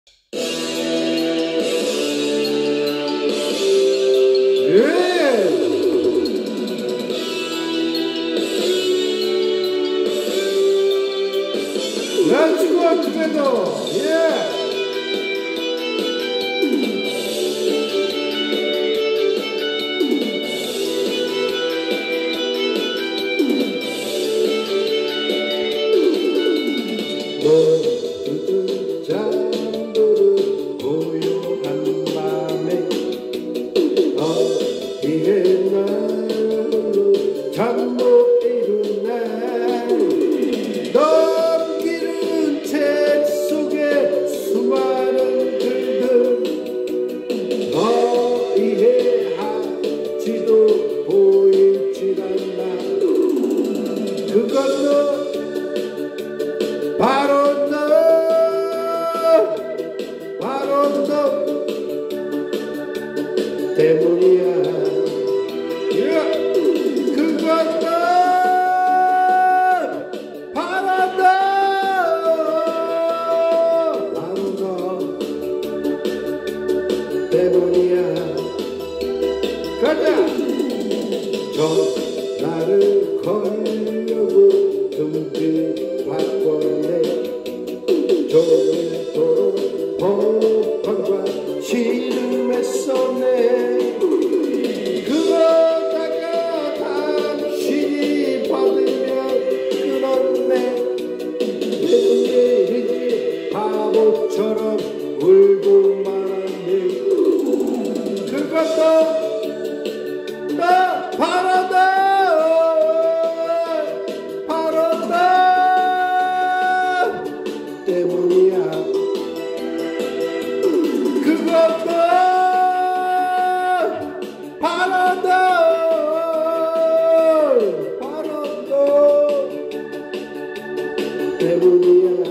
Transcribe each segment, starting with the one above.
Let's go together. Yeah. 모두 잠들은 고요한 밤에 어디에 나로 잠 못 이루네. 넘기는 책 속에 수많은 글들 어디에 할지도 보이질 않나. 그것도 바로 너 때문이야. 그것도 바로 너 때문이야. 가자. 전화를 걸려고 등길 바꿨네. 조회도록 번호판과 씨름했었네. 그러다가 당신이 받으면 끊었네. 왜 그런지 바보처럼 울고 말았네. 그것도 나 바로 너 때문이야. 그것도 바로 너 때문이야.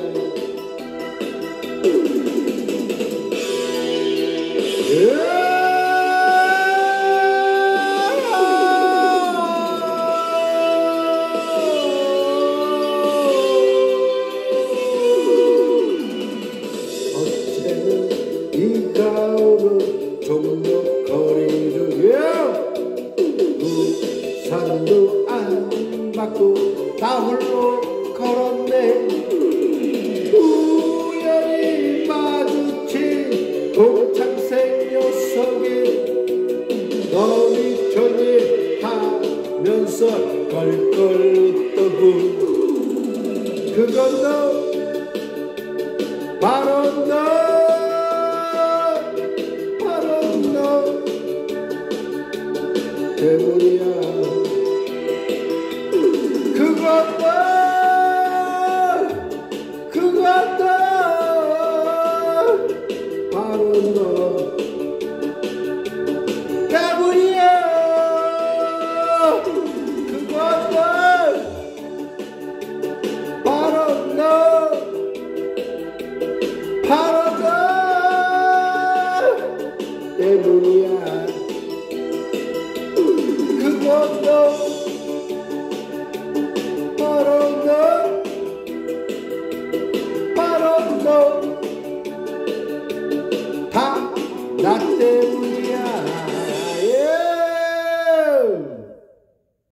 어제는 네가